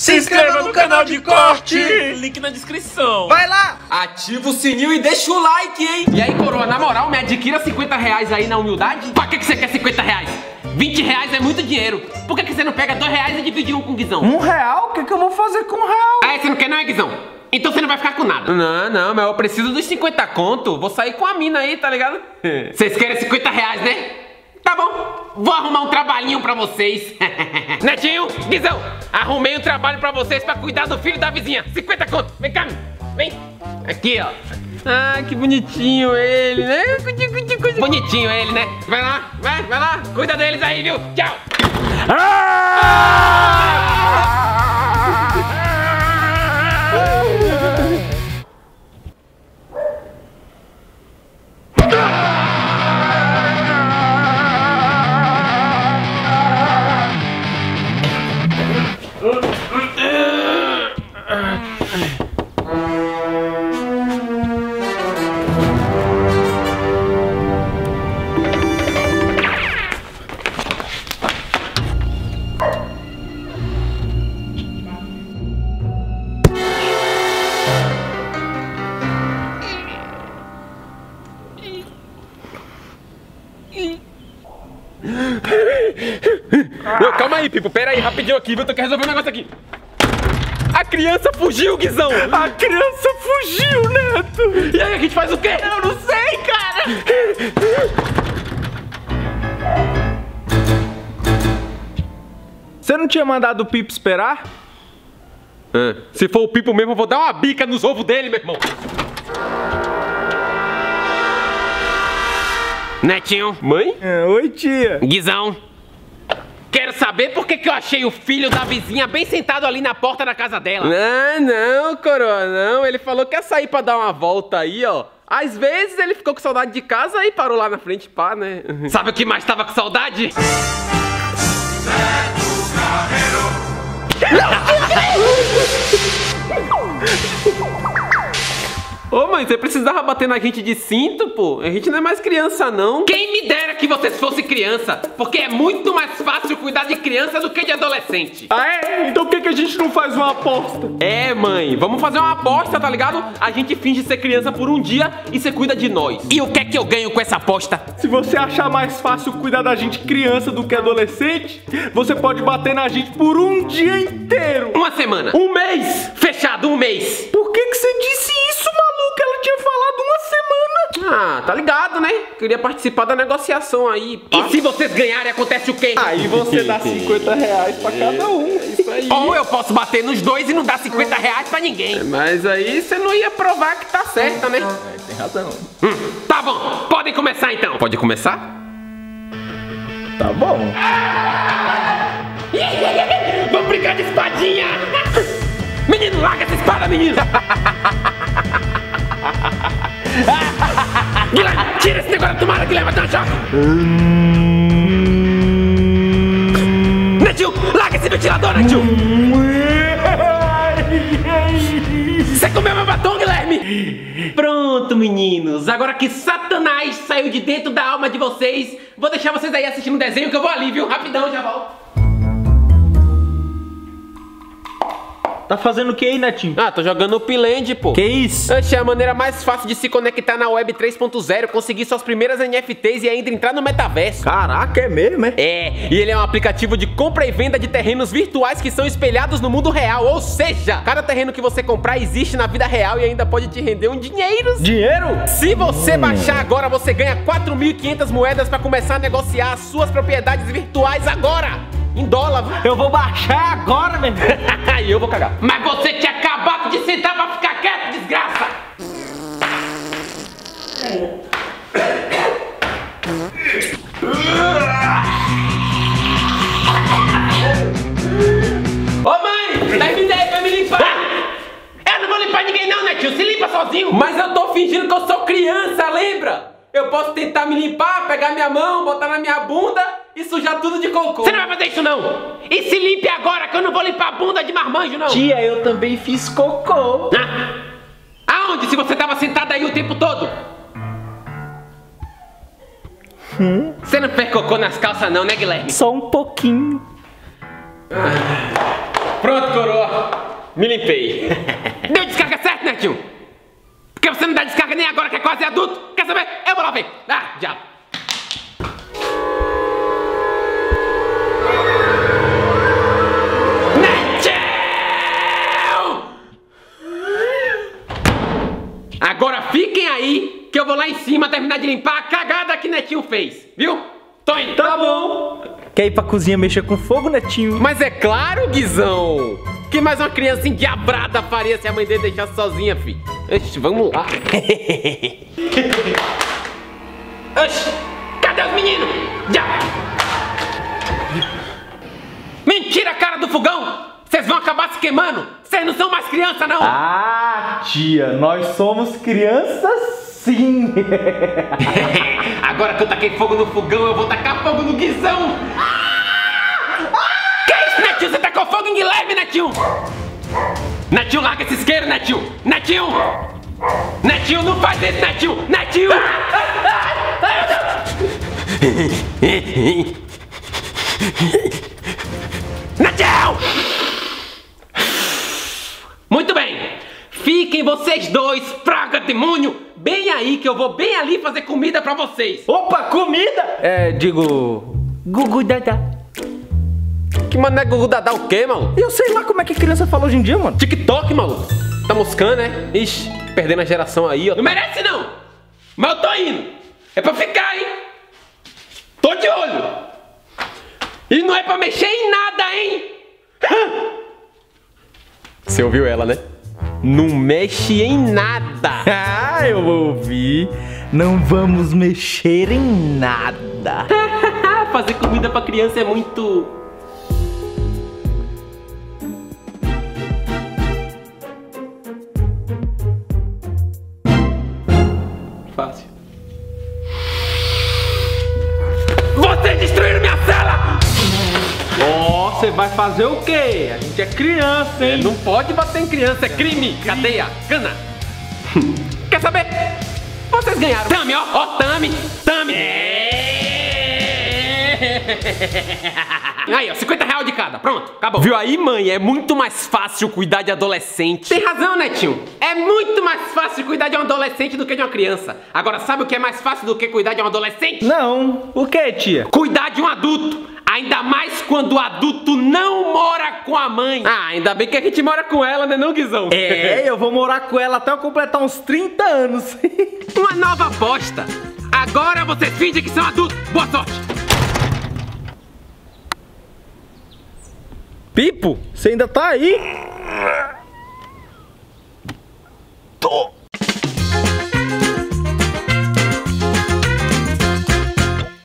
Se inscreva no canal de corte. Link na descrição. Vai lá. Ativa o sininho e deixa o like, hein? E aí, coroa, na moral, me adquira 50 reais aí na humildade? Pra que você quer 50 reais? 20 reais é muito dinheiro. Por que você não pega 2 reais e divide um com o Guizão? R$1? O que eu vou fazer com R$1? Ah, você não quer não, é, Guizão? Então você não vai ficar com nada. Não, mas eu preciso dos 50 conto. Vou sair com a mina aí, tá ligado? Vocês querem 50 reais, né? Tá bom, vou arrumar um trabalhinho pra vocês. Netinho, Guizão, arrumei um trabalho pra vocês pra cuidar do filho da vizinha. 50 conto, vem cá, vem. Aqui, ó. Ah, que bonitinho ele, né? Bonitinho ele, né? Vai lá, vai lá. Cuida deles aí, viu? Tchau. Não, calma aí, Pipo, pera aí, rapidinho aqui, viu? Eu tenho que resolver um negócio aqui. A criança fugiu, Guizão! A criança fugiu, Neto! E aí, a gente faz o quê? Eu não sei, cara! Você não tinha mandado o Pipo esperar? Se for o Pipo mesmo, eu vou dar uma bica nos ovos dele, meu irmão. Netinho. Mãe? Oi, tia. Guizão. Quero saber por que eu achei o filho da vizinha bem sentado ali na porta da casa dela. Não, coroa, não. Ele falou que ia sair pra dar uma volta aí, ó. Às vezes ele ficou com saudade de casa e parou lá na frente, pá, né? Sabe o que mais tava com saudade? Ô mãe, você precisava bater na gente de cinto, pô? A gente não é mais criança, não. Quem me dera que vocês fossem criança, porque é muito mais fácil cuidar de criança do que de adolescente. Ah, é? Então por que a gente não faz uma aposta? É, mãe, vamos fazer uma aposta, tá ligado? A gente finge ser criança por um dia e você cuida de nós. E o que é que eu ganho com essa aposta? Se você achar mais fácil cuidar da gente criança do que adolescente, você pode bater na gente por um dia inteiro. Uma semana. Um mês. Fechado, um mês. Por que você disse isso, maluco? Ela tinha falado uma semana. Ah, tá ligado, né? Queria participar da negociação aí. Pá. E se vocês ganharem, acontece o quê? Aí você dá 50 reais pra cada um. É isso aí. Ou eu posso bater nos dois e não dar 50 reais pra ninguém. Mas aí você não ia provar que tá certa, né? Tem razão. Tá bom, podem começar então. Pode começar? Tá bom. Vamos brincar de espadinha. Menino, larga essa espada, menino. Guilherme, tira esse negócio da tomada, Guilherme, vai dar um choque. Netinho, larga esse ventilador, Netinho. Você comeu meu batom, Guilherme? Pronto, meninos. Agora que Satanás saiu de dentro da alma de vocês, vou deixar vocês aí assistindo um desenho que eu vou ali, viu? Rapidão, já volto. Tá fazendo o que aí, Netinho? Ah, tô jogando o Piland, pô. Que isso? Achei a maneira mais fácil de se conectar na Web 3.0, conseguir suas primeiras NFTs e ainda entrar no metaverso. Caraca, é mesmo, é? É, e ele é um aplicativo de compra e venda de terrenos virtuais que são espelhados no mundo real. Ou seja, cada terreno que você comprar existe na vida real e ainda pode te render um dinheiro. Dinheiro? Se você baixar agora, você ganha 4.500 moedas pra começar a negociar as suas propriedades virtuais agora. Em dólar, viu? Eu vou baixar agora, meu irmão. E eu vou cagar. Mas você tinha acabado de sentar pra ficar quieto, desgraça! Ô mãe, dá me ideia pra me limpar! Eu não vou limpar ninguém não, né, tio? Se limpa sozinho! Mas eu tô fingindo que eu sou criança, lembra? Eu posso tentar me limpar, pegar minha mão, botar na minha bunda e sujar tudo de cocô. Você não vai fazer isso não! E se limpe agora que eu não vou limpar a bunda de marmanjo não! Tia, eu também fiz cocô. Aonde? Se você tava sentada aí o tempo todo? Você não fez cocô nas calças não, né, Guilherme? Só um pouquinho. Pronto, coroa. me limpei. Deu descarga certo, Netinho? Por que você não dá descarga nem agora que é quase adulto? Quer saber? Eu vou lá ver. Ah, diabo. Netinho! Agora fiquem aí que eu vou lá em cima terminar de limpar a cagada que Netinho fez, viu? Tô indo. Tá bom. Quer ir pra cozinha mexer com fogo, Netinho? Mas é claro, Guizão. Que mais uma criança endiabrada faria se a mãe dele deixasse sozinha, filho? Oxi, vamos lá. Oxi, cadê os meninos? Já. Mentira, cara do fogão. Vocês vão acabar se queimando. Vocês não são mais criança, não. Ah, tia, nós somos crianças sim. Agora que eu taquei fogo no fogão, eu vou tacar fogo no Guizão. Que isso, Netinho? Você tacou fogo em Guilherme, Netinho? Netinho, larga esse isqueiro, Netinho. Netinho! Netinho, não faz isso, Netinho! Netinho! Netinho! Muito bem! Fiquem vocês dois, praga demônio, bem aí que eu vou bem ali fazer comida pra vocês. Opa, comida? Digo... Gugu Dadá. Que mané Gugu Dadá o quê, maluco? Eu sei lá como é que criança fala hoje em dia, mano. TikTok, maluco. Tá moscando, né? Ixi, perdendo a geração aí, ó. Não merece, não. Mas eu tô indo. É pra ficar, hein? Tô de olho. E não é pra mexer em nada, hein? Você ouviu ela, né? Não mexe em nada. Ah, eu ouvi. Não vamos mexer em nada. Fazer comida pra criança é muito... fácil. Vocês destruíram minha cela! Ó, você vai fazer o quê? A gente é criança, hein? Não pode bater em criança, é crime! Cadeia, cana! Quer saber? Vocês ganharam! Tami, ó! Tami! Tami! Aí, ó, 50 reais de cada. Pronto, acabou. Viu aí, mãe? É muito mais fácil cuidar de adolescente. Tem razão, Netinho. É muito mais fácil cuidar de um adolescente do que de uma criança. Agora, sabe o que é mais fácil do que cuidar de um adolescente? Não. O que, tia? Cuidar de um adulto. Ainda mais quando o adulto não mora com a mãe. Ah, ainda bem que a gente mora com ela, né, não, Guizão? É, eu vou morar com ela até eu completar uns 30 anos. Uma nova aposta. Agora vocês fingem que são adultos. Boa sorte. Pipo, você ainda tá aí?